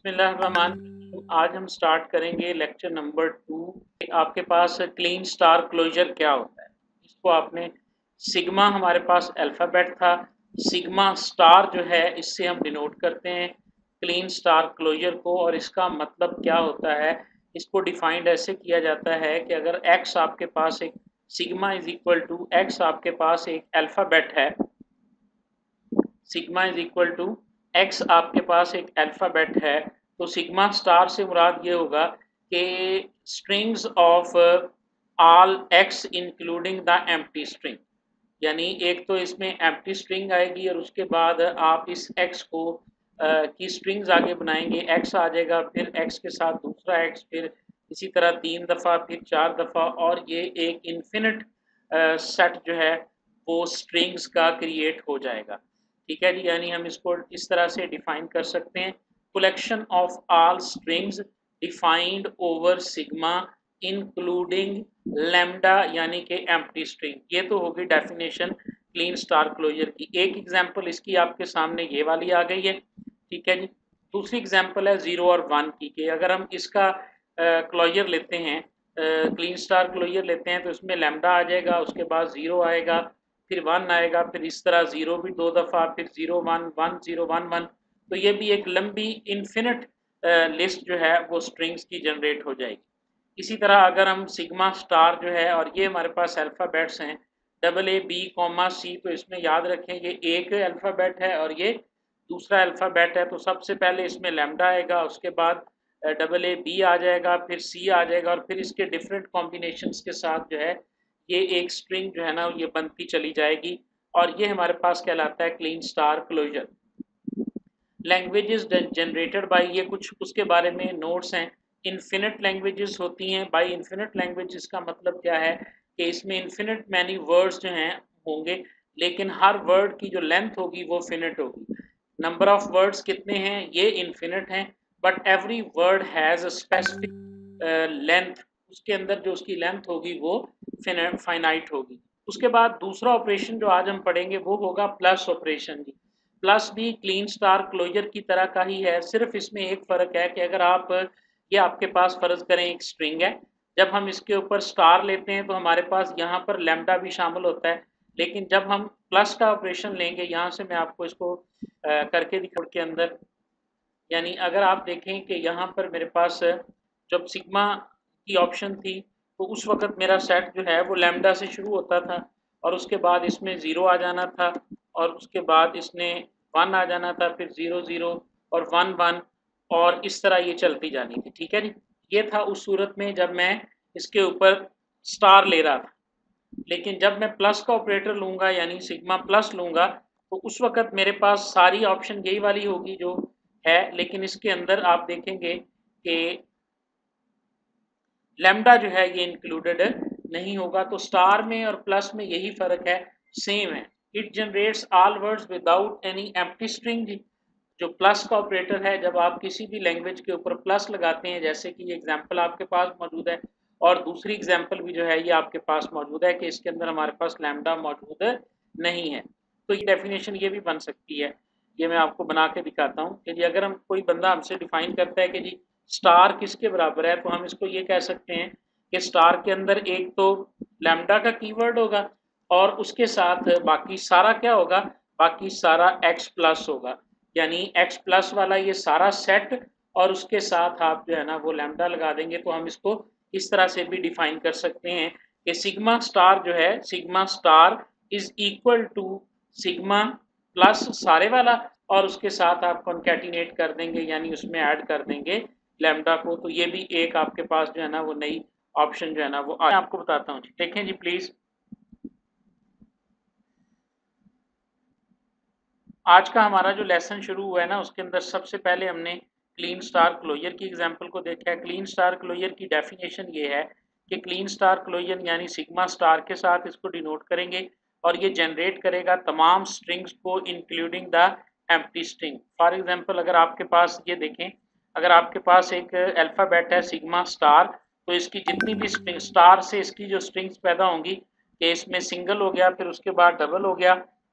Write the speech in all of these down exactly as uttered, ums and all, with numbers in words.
बिस्मिल्लाहिर्रहमान। आज हम स्टार्ट करेंगे लेक्चर नंबर टू। आपके पास क्लीन स्टार क्लोजर क्या होता है, इसको आपने सिग्मा, हमारे पास अल्फ़ाबेट था, सिग्मा स्टार जो है इससे हम डिनोट करते हैं क्लीन स्टार क्लोजर को। और इसका मतलब क्या होता है, इसको डिफाइंड ऐसे किया जाता है कि अगर x आपके पास एक sigma is equal to X आपके पास एक अल्फ़ाबेट है, sigma is equal to X आपके पास एक अल्फ़ाबेट है, तो सिग्मा स्टार से मुराद ये होगा कि strings of all X including the empty string. यानी एक तो इसमें एम्प्टी स्ट्रिंग आएगी और उसके बाद आप इस एक्स को uh, की स्ट्रिंग्स आगे बनाएंगे, एक्स आ जाएगा, फिर एक्स के साथ दूसरा एक्स, फिर इसी तरह तीन दफ़ा, फिर चार दफ़ा, और ये एक इन्फिनिट सेट जो है वो स्ट्रिंग्स का क्रिएट हो जाएगा। ठीक है जी, यानी हम इसको इस तरह से डिफाइन कर सकते हैं, collection of all strings defined over sigma including lambda यानी कि एम्प्टी स्ट्रिंग। ये तो होगी डेफिनेशन क्लीन स्टार क्लोजर की। एक एग्जांपल इसकी आपके सामने ये वाली आ गई है, ठीक है जी। दूसरी एग्जांपल है जीरो और वन की, कि अगर हम इसका क्लोजर लेते हैं, क्लीन स्टार क्लोजर लेते हैं, तो इसमें लैम्डा आ जाएगा, उसके बाद जीरो आएगा, फिर वन आएगा, फिर इस तरह जीरो भी दो दफ़ा, फिर zero one one zero one one. तो ये भी एक लंबी इन्फिनिट लिस्ट जो है वो स्ट्रिंग्स की जनरेट हो जाएगी। इसी तरह अगर हम सिग्मा स्टार जो है, और ये हमारे पास अल्फ़ाबेट्स हैं double A B comma C, तो इसमें याद रखें ये एक अल्फ़ाबेट है और ये दूसरा अल्फ़ाबेट है, तो सबसे पहले इसमें लैम्डा आएगा, उसके बाद डबल ए बी आ जाएगा, फिर सी आ जाएगा, और फिर इसके डिफरेंट कॉम्बिनेशंस के साथ जो है ये एक स्ट्रिंग जो है ना ये बनती चली जाएगी, और ये हमारे पास कहलाता है Kleene star closure. Languages generated by, ये कुछ उसके बारे में नोट्स हैं। इन्फिनिट लैंग्वेजेस होती हैं। बाय इन्फिनिट लैंग्वेजेस का मतलब क्या है कि इसमें इन्फिनिट मैनी वर्ड्स जो हैं होंगे, लेकिन हर वर्ड की जो लेंथ होगी वो फिनिट होगी। नंबर ऑफ वर्ड्स कितने हैं, ये इन्फिनिट हैं, but every word has a specific length, उसके अंदर जो उसकी लेंथ होगी वो फाइनाइट होगी। उसके बाद दूसरा ऑपरेशन जो आज हम पढ़ेंगे वो होगा प्लस ऑपरेशन जी। प्लस भी क्लीन स्टार क्लोजर की तरह का ही है, सिर्फ इसमें एक फ़र्क है कि अगर आप, ये आपके पास फ़र्ज़ करें एक स्ट्रिंग है, जब हम इसके ऊपर स्टार लेते हैं तो हमारे पास यहाँ पर लैम्डा भी शामिल होता है, लेकिन जब हम प्लस का ऑपरेशन लेंगे, यहाँ से मैं आपको इसको आ, करके दिखा के अंदर, यानी अगर आप देखें कि यहाँ पर मेरे पास जब सिग्मा की ऑप्शन थी तो उस वक़्त मेरा सेट जो है वो लैम्डा से शुरू होता था, और उसके बाद इसमें ज़ीरो आ जाना था, और उसके बाद इसने वन आ जाना था, फिर ज़ीरो ज़ीरो और वन वन, और इस तरह ये चलती जानी थी। ठीक है जी, ये था उस सूरत में जब मैं इसके ऊपर स्टार ले रहा था। लेकिन जब मैं प्लस का ऑपरेटर लूँगा यानी सिग्मा प्लस लूँगा, तो उस वक़्त मेरे पास सारी ऑप्शन यही वाली होगी जो है, लेकिन इसके अंदर आप देखेंगे कि लैम्डा जो है ये इंक्लूडेड नहीं होगा। तो स्टार में और प्लस में यही फ़र्क है, सेम है। It generates all words without any empty string. जो प्लस का ऑपरेटर है, जब आप किसी भी लैंग्वेज के ऊपर प्लस लगाते हैं, जैसे कि ये एग्जांपल आपके पास मौजूद है, और दूसरी एग्जांपल भी जो है ये आपके पास मौजूद है कि इसके अंदर हमारे पास लैम्डा मौजूद नहीं है, तो ये डेफिनेशन ये भी बन सकती है। ये मैं आपको बना के दिखाता हूँ कि जी अगर हम, कोई बंदा हमसे डिफाइन करता है कि जी स्टार किसके बराबर है, तो हम इसको ये कह सकते हैं कि स्टार के अंदर एक तो लैम्डा का कीवर्ड होगा, और उसके साथ बाकी सारा क्या होगा, बाकी सारा एक्स प्लस होगा, यानी x प्लस वाला ये सारा सेट, और उसके साथ आप जो है ना वो लैम्डा लगा देंगे। तो हम इसको इस तरह से भी डिफाइन कर सकते हैं कि सिग्मा स्टार जो है, sigma star is equal to sigma plus सारे वाला, और उसके साथ आप कॉन्कैटिनेट कर देंगे, यानी उसमें ऐड कर देंगे लैम्डा को। तो ये भी एक आपके पास जो है ना वो नई ऑप्शन जो है ना वो, मैं आपको बताता हूँ। देखें जी प्लीज, आज का हमारा जो लेसन शुरू हुआ है ना, उसके अंदर सबसे पहले हमने क्लीन स्टार क्लोजर की एग्जांपल को देखा है। क्लीन स्टार क्लोजर की डेफिनेशन ये है कि क्लीन स्टार क्लोजर यानी सिग्मा स्टार के साथ इसको डिनोट करेंगे, और ये जनरेट करेगा तमाम स्ट्रिंग्स को including the empty string. For example अगर आपके पास ये देखें, अगर आपके पास एक अल्फ़ाबेट है सिग्मा स्टार, तो इसकी जितनी भी स्टार से इसकी जो स्ट्रिंग्स पैदा होंगी, कि इसमें सिंगल हो गया, फिर उसके बाद डबल हो गया,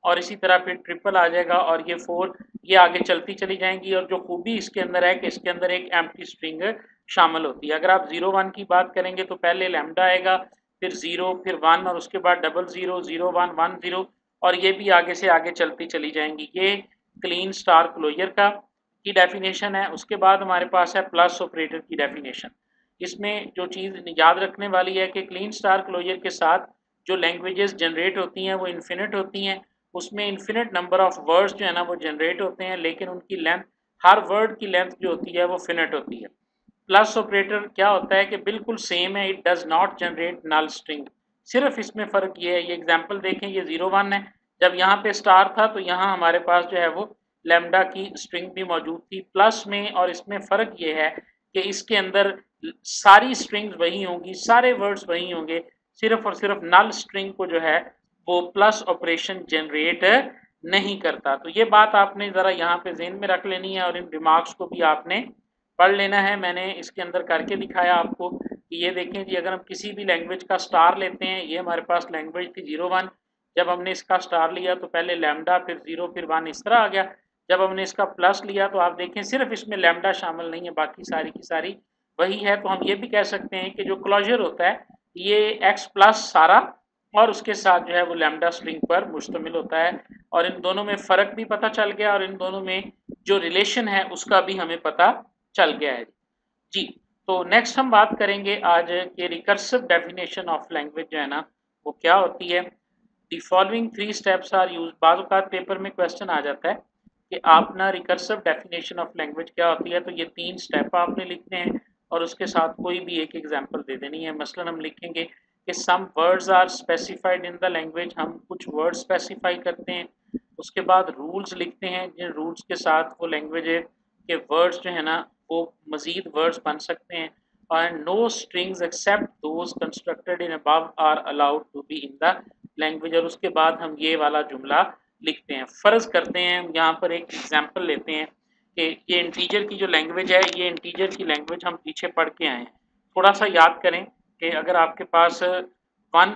और इसी तरह फिर ट्रिपल आ जाएगा और ये फोर, ये आगे चलती चली जाएंगी। और जो खूबी इसके अंदर है कि इसके अंदर एक एम्प्टी स्ट्रिंग शामिल होती है। अगर आप जीरो वन की बात करेंगे तो पहले लैम्डा आएगा, फिर जीरो, फिर वन, और उसके बाद double zero, zero one, one zero, और ये भी आगे से आगे चलती चली जाएंगी। ये क्लीन स्टार क्लोजर का की डेफिनेशन है। उसके बाद हमारे पास है प्लस ऑपरेटर की डेफिनेशन। इसमें जो चीज़ याद रखने वाली है कि क्लीन स्टार क्लोजर के साथ जो लैंग्वेजेस जनरेट होती हैं वो इन्फिनिट होती हैं। उसमें इन्फिनिट नंबर ऑफ वर्ड्स जो है ना वो जनरेट होते हैं, लेकिन उनकी लेंथ, हर वर्ड की लेंथ जो होती है वो फिनिट होती है। प्लस ऑपरेटर क्या होता है कि बिल्कुल सेम है, it does not generate null string. सिर्फ इसमें फ़र्क ये है, ये एग्जांपल देखें, ये जीरो वन है, जब यहाँ पे स्टार था तो यहाँ हमारे पास जो है वो लैम्डा की स्ट्रिंग भी मौजूद थी प्लस में। और इसमें फ़र्क ये है कि इसके अंदर सारी स्ट्रिंग्स वही होंगी, सारे वर्ड्स वही होंगे, सिर्फ और सिर्फ नल स्ट्रिंग को जो है वो प्लस ऑपरेशन जनरेट नहीं करता। तो ये बात आपने ज़रा यहाँ पे ज़हन में रख लेनी है और इन रिमार्क्स को भी आपने पढ़ लेना है। मैंने इसके अंदर करके दिखाया आपको कि ये देखें जी, अगर हम किसी भी लैंग्वेज का स्टार लेते हैं, ये हमारे पास लैंग्वेज थी जीरो वन, जब हमने इसका स्टार लिया तो पहले लैम्डा, फिर जीरो, फिर वन, इस तरह आ गया। जब हमने इसका प्लस लिया तो आप देखें सिर्फ इसमें लैम्डा शामिल नहीं है, बाकी सारी की सारी वही है। तो हम ये भी कह सकते हैं कि जो क्लोजर होता है ये एक्स प्लस सारा और उसके साथ जो है वो लैम्डा स्ट्रिंग पर मुश्तमिल होता है। और इन दोनों में फ़र्क भी पता चल गया और इन दोनों में जो रिलेशन है उसका भी हमें पता चल गया है जी। तो नेक्स्ट हम बात करेंगे आज के रिकर्सिव डेफिनेशन ऑफ लैंग्वेज जो है ना वो क्या होती है। The following three steps are use. बाज़ औक़ात पेपर में क्वेश्चन आ जाता है कि आप ना रिकर्सिव डेफिनेशन ऑफ लैंग्वेज क्या होती है, तो ये तीन स्टेप आपने लिखने हैं और उसके साथ कोई भी एक एग्जांपल दे देनी है। मसलन हम लिखेंगे कि some words are specified in the language, हम कुछ वर्ड स्पेसिफाई करते हैं। उसके बाद रूल्स लिखते हैं जिन रूल्स के साथ वो लैंग्वेज के वर्ड्स जो है ना वो मज़ीद वर्ड्स बन सकते हैं। और no strings except those constructed in above are allowed to be in the language. और उसके बाद हम ये वाला जुमला लिखते हैं। फ़र्ज़ करते हैं हम यहाँ पर एक एग्जांपल लेते हैं कि ये इंटीजर की जो लैंग्वेज है, ये इंटीजर की लैंग्वेज हम पीछे पढ़ के आए हैं। थोड़ा सा याद करें कि अगर आपके पास वन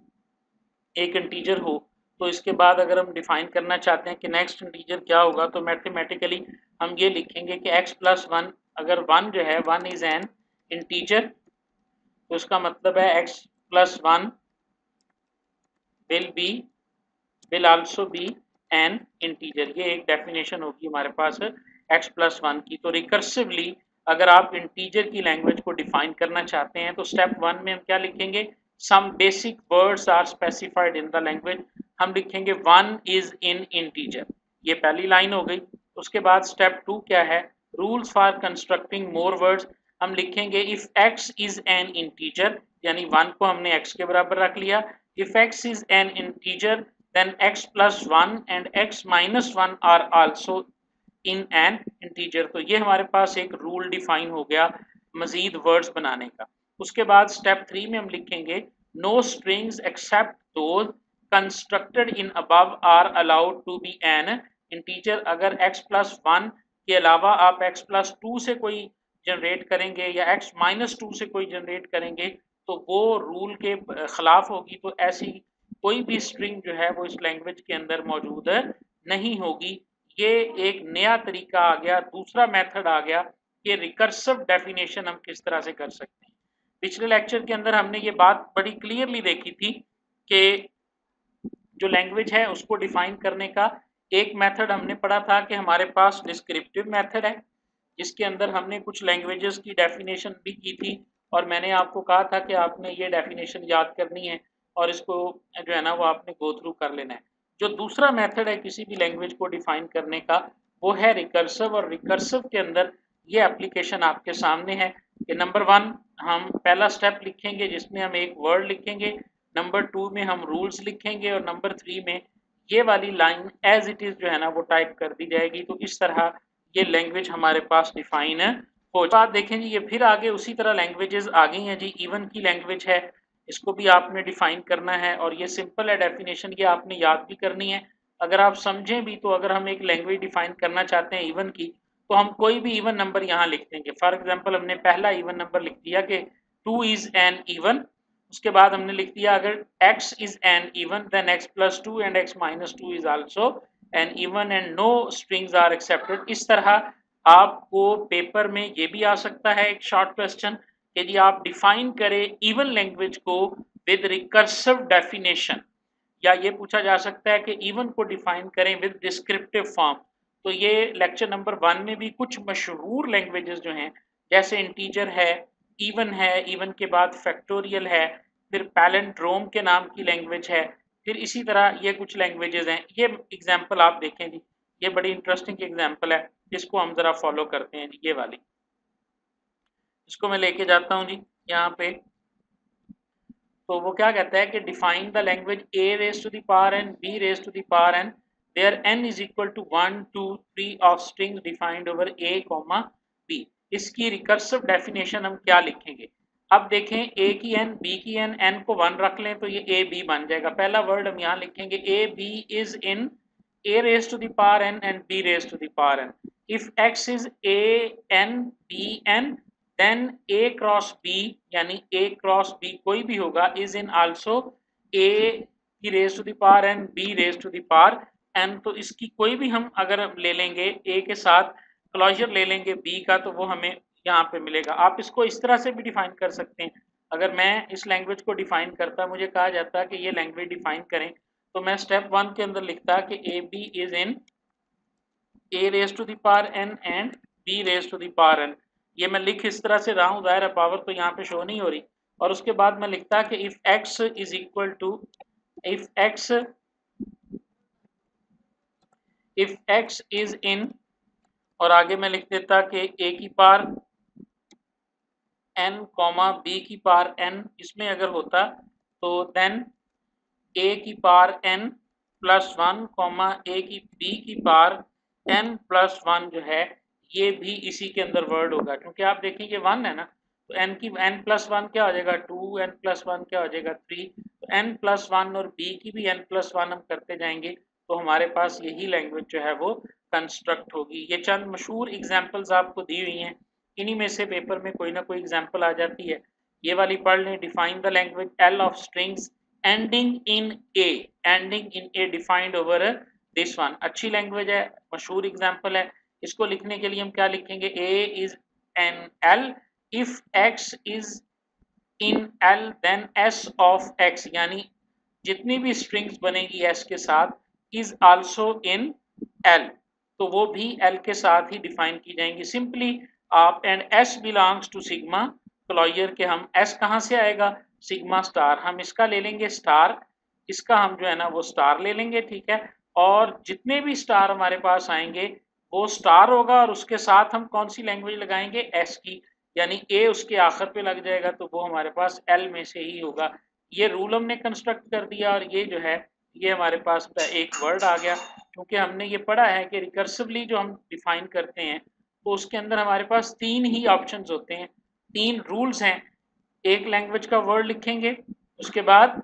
एक इंटीजर हो तो इसके बाद अगर हम डिफाइन करना चाहते हैं कि नेक्स्ट इंटीजर क्या होगा, तो मैथमेटिकली हम ये लिखेंगे कि x प्लस वन, अगर वन जो है वन इज एन इंटीजर तो उसका मतलब है x plus one will be will also be an integer. ये एक डेफिनेशन होगी हमारे पास x प्लस वन की। तो रिकर्सिवली अगर आप इंटीजर की लैंग्वेज को डिफाइन करना चाहते हैं तो स्टेप वन में हम क्या लिखेंगे, some basic words are specified in the language. हम लिखेंगे वन इज इन इंटीजर, ये पहली लाइन हो गई। उसके बाद स्टेप टू क्या है, rules for constructing more words. हम लिखेंगे if x is an integer, यानी वन को हमने x के बराबर रख लिया। If x is an integer then x plus one and x minus one are also in an integer। तो ये हमारे पास एक रूल डिफाइन हो गया मजीद वर्ड्स बनाने का। उसके बाद स्टेप थ्री में हम लिखेंगे no strings except those constructed in above are allowed to be an integer। अगर x plus वन के अलावा आप x plus टू से कोई जनरेट करेंगे या x minus टू से कोई जनरेट करेंगे तो वो रूल के खिलाफ होगी। तो ऐसी कोई भी स्ट्रिंग जो है वो इस लैंग्वेज के अंदर मौजूद नहीं होगी। ये एक नया तरीका आ गया, दूसरा मेथड आ गया कि रिकर्सिव डेफिनेशन हम किस तरह से कर सकते हैं। पिछले लेक्चर के अंदर हमने ये बात बड़ी क्लियरली देखी थी कि जो लैंग्वेज है उसको डिफाइन करने का एक मेथड हमने पढ़ा था कि हमारे पास डिस्क्रिप्टिव मेथड है, जिसके अंदर हमने कुछ लैंग्वेजेस की डेफिनेशन भी की थी और मैंने आपको कहा था कि आपने ये डेफिनेशन याद करनी है और इसको जो है ना वो आपने गो थ्रू कर लेना है। जो दूसरा मेथड है किसी भी लैंग्वेज को डिफाइन करने का वो है रिकर्सिव। और रिकर्सिव के अंदर ये एप्लीकेशन आपके सामने है कि नंबर वन हम पहला स्टेप लिखेंगे जिसमें हम एक वर्ड लिखेंगे, नंबर टू में हम रूल्स लिखेंगे और नंबर थ्री में ये वाली लाइन एज इट इज़ जो है ना वो टाइप कर दी जाएगी। तो इस तरह ये लैंग्वेज हमारे पास डिफाइन हो। बात देखें जी, ये फिर आगे उसी तरह लैंग्वेजेस आ गई हैं जी। इवन की लैंग्वेज है, इसको भी आपने डिफाइन करना है और ये सिंपल है डेफिनेशन, ये आपने याद भी करनी है। अगर आप समझें भी तो अगर हम एक लैंग्वेज डिफाइन करना चाहते हैं इवन की तो हम कोई भी इवन नंबर यहाँ लिख देंगे। फॉर एग्जांपल हमने पहला इवन नंबर लिख दिया कि टू इज एन इवन, उसके बाद हमने लिख दिया अगर x is an even then x plus two and x minus two is also an even and no strings are accepted। इस तरह आपको पेपर में ये भी आ सकता है एक शॉर्ट क्वेश्चन, यदि आप डिफाइन करें इवन लैंग्वेज को विद रिकर्सिव डेफिनेशन, या ये पूछा जा सकता है कि इवन को डिफाइन करें विद डिस्क्रिप्टिव फॉर्म। तो ये लेक्चर नंबर वन में भी कुछ मशहूर लैंग्वेजेस जो हैं, जैसे इंटीजर है, इवन है, इवन के बाद फैक्टोरियल है, फिर पैलेंड्रोम के नाम की लैंग्वेज है, फिर इसी तरह ये कुछ लैंग्वेजेस हैं। ये एग्जांपल आप देखें जी, ये बड़ी इंटरेस्टिंग एग्जांपल है, इसको हम जरा फॉलो करते हैं जी। ये वाली इसको मैं लेके जाता हूँ जी यहाँ पे। तो वो क्या कहता है कि define the language a raise to the power n b raise to the power n where n is equal to one two three of strings defined over a comma b। इसकी रिकर्सिव डेफिनेशन हम क्या लिखेंगे? अब देखें a की n b की n, n को one रख लें तो ये a b बन जाएगा। पहला वर्ड हम यहाँ लिखेंगे a b is in a raised to the power n and b raised to the power n। If x is a n b n then a cross b यानी a cross b कोई भी होगा is in also a की raised to the power n b raised to the power n। तो इसकी कोई भी हम अगर ले लेंगे a के साथ क्लोजर ले लेंगे b का तो वो हमें यहाँ पे मिलेगा। आप इसको इस तरह से भी डिफाइन कर सकते हैं। अगर मैं इस लैंग्वेज को डिफाइन करता, मुझे कहा जाता कि ये लैंग्वेज डिफाइन करें, तो मैं स्टेप वन के अंदर लिखता कि A B is in A raise to the power N and B raise to the power N. ये मैं लिख इस तरह से रहा हूँ, ज़ाहिर है पावर तो यहाँ पे शो नहीं हो रही। और उसके बाद मैं लिखता कि if X is equal to if X if X is in, और आगे मैं लिख देता कि ए की पावर एन कॉमा बी की पावर एन, इसमें अगर होता तो देन ए की power N plus one comma A की बी की पावर एन प्लस वन जो है ये भी इसी के अंदर वर्ड होगा, क्योंकि आप देखें ये वन है ना, तो एन की एन प्लस वन क्या हो जाएगा टू, एन प्लस वन क्या हो जाएगा थ्री। तो एन प्लस वन और बी की भी एन प्लस वन हम करते जाएंगे तो हमारे पास यही लैंग्वेज जो है वो कंस्ट्रक्ट होगी। ये चंद मशहूर एग्जाम्पल्स आपको दी हुई हैं, इन्हीं में से पेपर में कोई ना कोई एग्जाम्पल आ जाती है। ये वाली पढ़ लें, define the language L of strings ending in a ending in a defined over this one। अच्छी लैंग्वेज है, मशहूर एग्जांपल है। इसको लिखने के लिए हम क्या लिखेंगे? a is an l if x is in l then s of x, यानी जितनी भी स्ट्रिंग्स बनेगी s के साथ is also in l, तो वो भी l के साथ ही डिफाइन की जाएंगी। सिंपली आप and s belongs to sigma closure के, हम s कहाँ से आएगा? Sigma star. हम इसका ले लेंगे स्टार, इसका हम जो है ना वो स्टार ले लेंगे, ठीक है। और जितने भी स्टार हमारे पास आएंगे वो स्टार होगा और उसके साथ हम कौन सी लैंग्वेज लगाएंगे? एस की, यानी ए उसके आखिर पे लग जाएगा तो वो हमारे पास एल में से ही होगा। ये रूल हमने कंस्ट्रक्ट कर दिया और ये जो है ये हमारे पास एक वर्ड आ गया, क्योंकि हमने ये पढ़ा है कि रिकर्सिवली जो हम डिफाइन करते हैं तो उसके अंदर हमारे पास तीन ही ऑप्शंस होते हैं, तीन रूल्स हैं। एक लैंग्वेज का वर्ड लिखेंगे, उसके बाद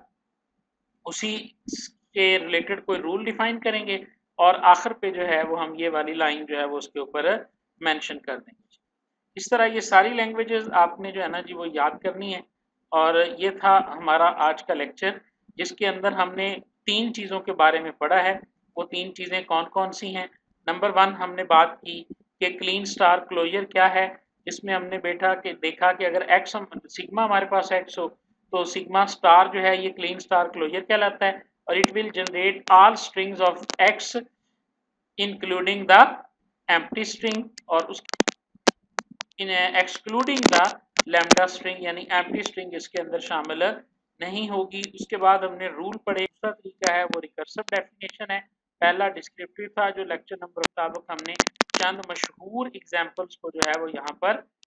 उसी के रिलेटेड कोई रूल डिफाइन करेंगे और आखिर पे जो है वो हम ये वाली लाइन जो है वो उसके ऊपर मेंशन कर देंगे। इस तरह ये सारी लैंग्वेजेस आपने जो है ना जी वो याद करनी है। और ये था हमारा आज का लेक्चर, जिसके अंदर हमने तीन चीज़ों के बारे में पढ़ा है। वो तीन चीज़ें कौन कौन सी हैं? नंबर वन, हमने बात की कि क्लीन स्टार क्लोजर क्या है, जिसमें हमने बैठा कि देखा कि अगर एक्स सिग्मा हमारे पास एक्स हो तो सिग्मा स्टार जो है ये क्लीन स्टार क्लोजर कहलाता है, और it will generate all strings of X including the empty string और उस इन एक्सक्लूडिंग द लैम्डा स्ट्रिंग, यानी एम्प्टी स्ट्रिंग इसके अंदर शामिल नहीं होगी। उसके बाद हमने रूल पढ़े, दूसरा तरीका है वो रिकर्सिव डेफिनेशन है, पहला डिस्क्रिप्टिव था जो लेक्चर नंबर मुताबिक हमने चंद मशहूर एग्जाम्पल्स को जो है वो यहाँ पर